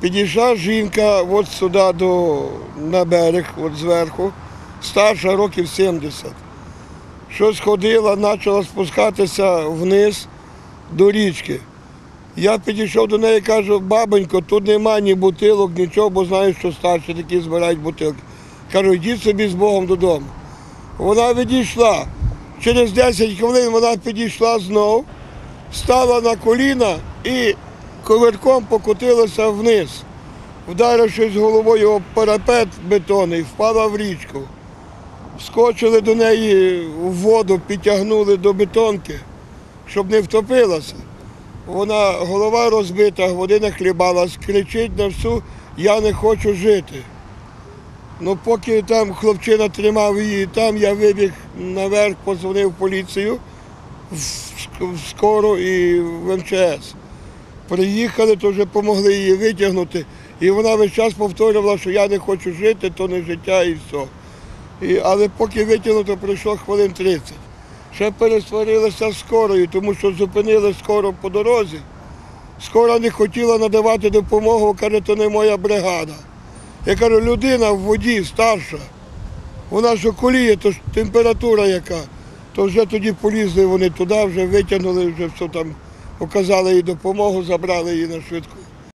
Підійшла жінка от сюди на берег, от зверху, старша років 70. Щось ходила, почала спускатися вниз до річки. Я підійшов до неї і кажу: бабонько, тут немає ні бутилок, нічого, бо знаю, що старші такі збирають бутилки. Кажу, йдіть собі з Богом додому. Вона відійшла. Через 10 хвилин вона підійшла знову, стала на коліна і коверком покотилася вниз, вдарившись головою об парапет бетонний, впала в річку. Скочили до неї в воду, підтягнули до бетонки, щоб не втопилася. Вона, голова розбита, води нахлібалась, кричить на всю: я не хочу жити. Ну, поки там хлопчина тримав її там, я вибіг наверх, подзвонив в поліцію, в скору і в МЧС. Приїхали, то вже допомогли її витягнути. І вона весь час повторювала, що я не хочу жити, то не життя і все. Але поки витягнуто, пройшло хвилин 30. Ще пересварилися з скорою, тому що зупинили скору по дорозі. Скора не хотіла надавати допомогу, каже, то не моя бригада. Я кажу, людина в воді старша, вона ж околіє, то ж температура яка. То вже тоді полізли вони туди, вже витягнули, вже все там, оказали їй допомогу, забрали її на швидку.